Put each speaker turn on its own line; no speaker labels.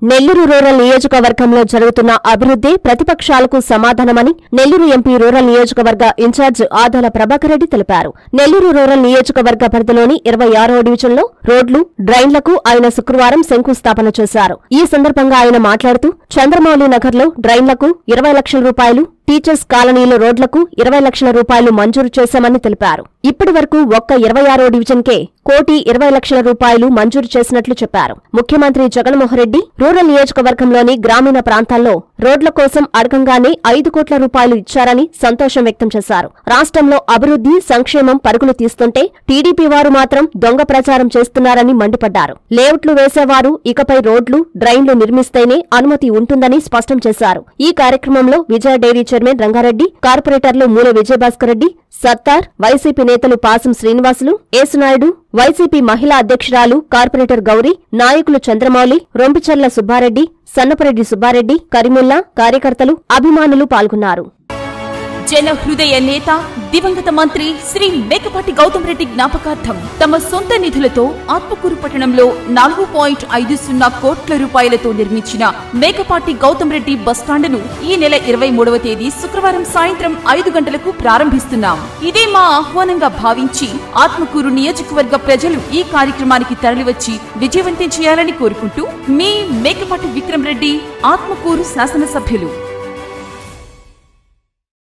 Nellore rural నియోజకవర్గంలో జరుగుతున్న అభివృద్ధి ప్రతిపక్షాలకు సమాధానమని నెల్లూరు ఎంపీ రూరల్ నియోజకవర్గ ఇన్ఛార్జ్ ఆదాల ప్రభాకర్ రెడ్డి తెలిపారు. నెల్లూరు రూరల్ నియోజకవర్గ పరిధిలోని 26వ డివిజన్లో రోడ్లు, డ్రైన్లకు ఆయన శుక్రవారం శంకుస్థాపన చేశారు. ఈ సందర్భంగా ఆయన మాట్లాడుతూ చంద్రమౌళి నగర్లో డ్రైన్లకు 20 లక్షల రూపాయలు, టీచర్స్ కాలనీలో రోడ్లకు 20 లక్షల రూపాయలు మంజూరు చేశామని తెలిపారు. ఇప్పటి వరకు ఒక్క 26వ డివిజన్కే 1,20 లక్షల రూపాయలు మంజూరు చేసినట్లు చెప్పారు. ముఖ్యమంత్రి జగన్మోహన్ రెడ్డి రూరల్ నియోజకవర్గంలోని గ్రామీణ ప్రాంతాల్లో రోడ్ల కోసం అడగంగానే 5 కోట్ల రూపాయలు ఇచ్చారని సంతోషం వ్యక్తం చేశారు. రాష్ట్రంలో అభివృద్ధి, సంక్షేమం పరుగులు తీస్తుంటే టీడీపీ వారు మాత్రం దొంగ ప్రచారం చేస్తున్నారని మండిపడ్డారు. లేఅవుట్లు వేసేవారు ఇకపై రోడ్లు, డ్రైన్లు నిర్మిస్తేనే అనుమతి ఉంటుందని స్పష్టం చేశారు. ఈ కార్యక్రమంలో విజయ డైరీ చైర్మన్ రంగారెడ్డి, కార్పొరేటర్లు మూల విజయభాస్కర్ రెడ్డి, సత్తార్, వైసీపీ నేతలు పాసం శ్రీనివాసులు, ఏసునాయుడు, వైసీపీ మహిళా అధ్యక్షురాలు కార్పొరేటర్ గౌరీ, నాయకులు చంద్రమౌళి, రొంపిచర్ల సుబ్బారెడ్డి, సన్నపరెడ్డి సుబ్బారెడ్డి, కరీముల్లా, కార్యకర్తలు, అభిమానులు పాల్గొన్నారు.
జన హృదయ నేత దివంగత మంత్రి శ్రీ మేకపాటి గౌతమ్ రెడ్డి జ్ఞాపకార్థం తమ సొంత నిధులతో ఆత్మకూరు పట్టణంలో 4.50 కోట్ల రూపాయలతో నిర్మించిన మేకపాటి గౌతమ్ రెడ్డి బస్టాండును ఈ నెల 23వ తేదీ శుక్రవారం సాయంత్రం 5 గంటలకు ప్రారంభిస్తున్నాం. ఇదే మా ఆహ్వానంగా భావించి ఆత్మకూరు నియోజకవర్గ ప్రజలు ఈ కార్యక్రమానికి తరలివచ్చి విజయవంతం చేయాలని కోరుకుంటూ మీ మేకపాటి విక్రమ్ రెడ్డి, ఆత్మకూరు శాసనసభ్యులు.